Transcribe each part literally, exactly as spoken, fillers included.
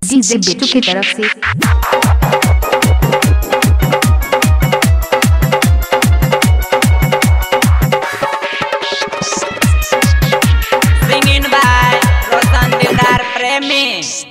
DJ बेटू की तरफ से सिंगिंग बाय रोशन दिलदार प्रेमी।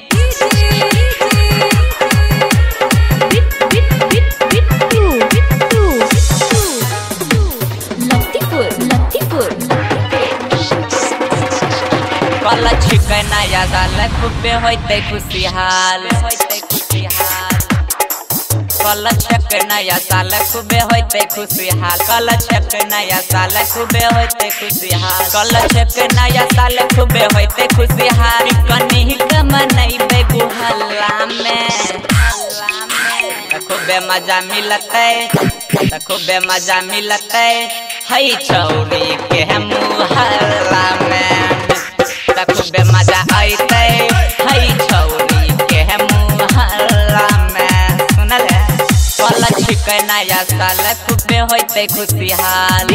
कल छिकै नया साल खूबे होते खुशहाल होते खुशहाल कल छिकै नया साल खूबे होते खुशहाल कल छिकै नया साल खूबे होते खुशहाल कल छिकै नया साल खूबे होते खुशहाल कनी के मनैबे गुहल्ला में खूबे मजा मिलते खूबे मजा मिलते हई छौरी के मुहल्ला में खूबे मजा आते हई छौरी के मुहल्ला में। सुनल कल छिकै नया साल खूबे होते खुशहाल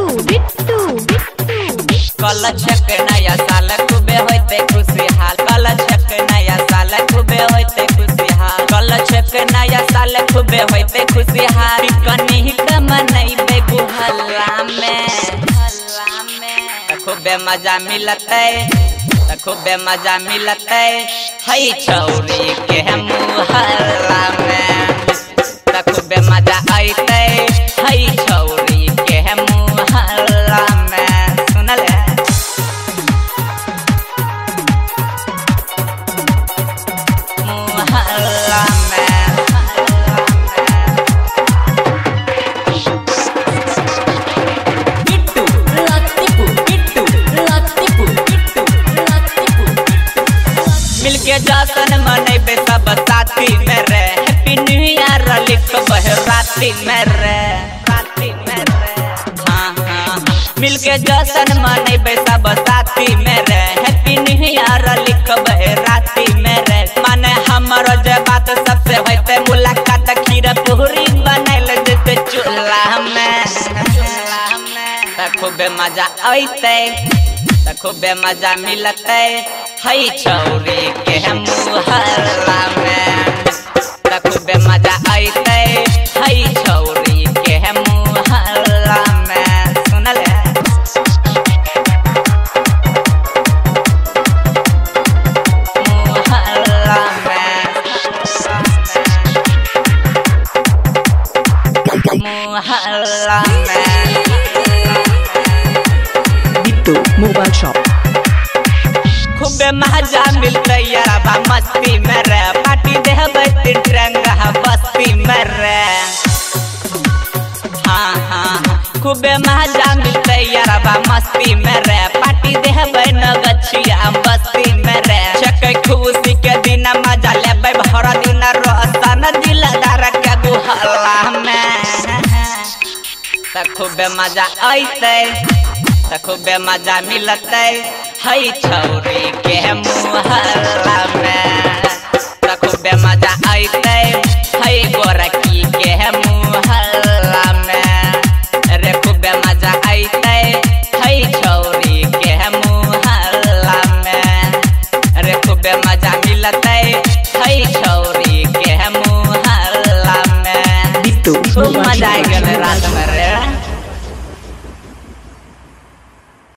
कल छिकै नया साल खूबे होते खुशहाल कल छिकै नया साल खूबे होते खुशहाल कल छिकै नया साल खूबे होते खुशहाल कनी के मनैबे गुहल्ला में खूबे मजा मिलते खूबे मजा मिलते हई छौरी के मुहल्ला में खूबे मजा आते हई छौरी के मुहल्ला में। सुनल मुहल्ला में मिलके जश्न मनेबे सब साथी में रे हैप्पी न्यू ईयर लिखबे राती में रे राती में रे हाँ हाँ मिलके जश्न मनेबे सब साथी में रे हैप्पी न्यू ईयर लिखबे राती में रे माने हमरो जे बात सबसे होते मुलाकात खीर पूरी बनैल जते चूल्हा में खूबे मजा आते खूबे मजा मिलते हई छौरी के मुहल्ला में खूबे मजा आते हई छौरी के मुहल्ला में। सुनल मुहल्ला में मुहल्ला में मोबाइल शॉप खूबे मजा मिलते यारबा मस्ती में रे पार्टी देहबे तीन रंगा बस्ती में रे हाँ हाँ खूबे मजा मिलते यारबा मस्ती में रे पार्टी देहबे नगछिया बस्ती में रे छकै खुशी के दिन मजा लेबे भर दिन रोशन दिलदार के गुहल्ला में खूबे मजा आते खूबे मजा मिलते हई छौरी के मुहल्ला में खूबे मजा आते हई गोरकी के मुहल्ला में रे खूबे मजा आते हई छौरी के मुहल्ला में रे खूबे मजा मिलते हई छौरी के मुहल्ला में खूब मजा आ गए रात में।